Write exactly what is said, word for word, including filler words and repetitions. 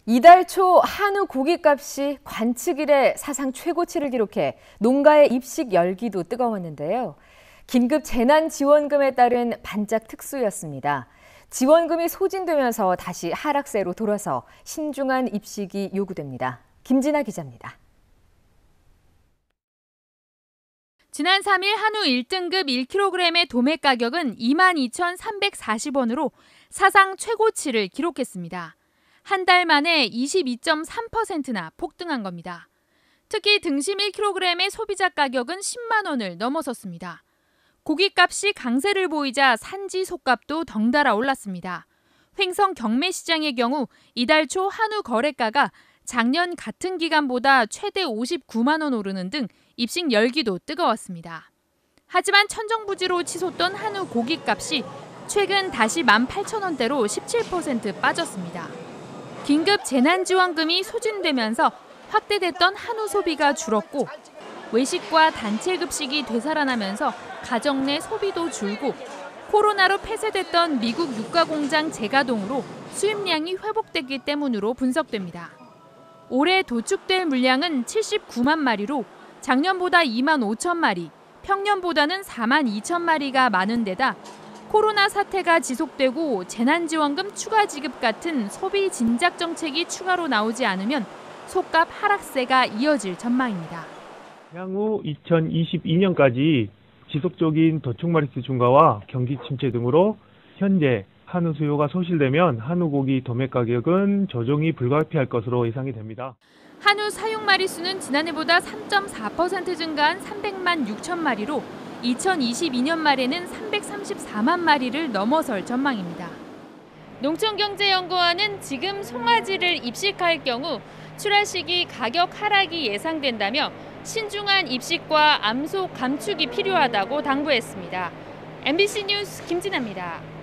이달 초 한우 고깃값이 관측 이래 사상 최고치를 기록해 농가의 입식 열기도 뜨거웠는데요. 긴급 재난지원금에 따른 반짝 특수였습니다. 지원금이 소진되면서 다시 하락세로 돌아서 신중한 입식이 요구됩니다. 김진아 기자입니다. 지난 삼 일 한우 일 등급 일 킬로그램의 도매 가격은 이만 이천삼백사십 원으로 사상 최고치를 기록했습니다. 한 달 만에 이십이 점 삼 퍼센트나 폭등한 겁니다. 특히 등심 일 킬로그램의 소비자 가격은 십만 원을 넘어섰습니다. 고깃값이 강세를 보이자 산지 속값도 덩달아 올랐습니다. 횡성 경매시장의 경우 이달 초 한우 거래가가 작년 같은 기간보다 최대 오십구만 원 오르는 등 입식 열기도 뜨거웠습니다. 하지만 천정부지로 치솟던 한우 고깃값이 최근 다시 만 팔천 원대로 십칠 퍼센트 빠졌습니다. 긴급 재난지원금이 소진되면서 확대됐던 한우 소비가 줄었고 외식과 단체 급식이 되살아나면서 가정 내 소비도 줄고 코로나로 폐쇄됐던 미국 육가공장 재가동으로 수입량이 회복됐기 때문으로 분석됩니다. 올해 도축될 물량은 칠십구만 마리로 작년보다 이만 오천 마리, 평년보다는 사만 이천 마리가 많은 데다 코로나 사태가 지속되고 재난지원금 추가 지급 같은 소비 진작 정책이 추가로 나오지 않으면 속값 하락세가 이어질 전망입니다. 향후 이천이십이 년까지 지속적인 도축 마리수 증가와 경기 침체 등으로 현재 한우 수요가 소실되면 한우 고기 도매 가격은 조정이 불가피할 것으로 예상이 됩니다. 한우 사육 마리수는 지난해보다 삼 점 사 퍼센트 증가한 삼백만 육천 마리로 이천이십이 년 말에는 삼백삼십사만 마리를 넘어설 전망입니다. 농촌경제연구원은 지금 송아지를 입식할 경우 출하 시기 가격 하락이 예상된다며 신중한 입식과 암소 감축이 필요하다고 당부했습니다. 엠비씨 뉴스 김진아입니다.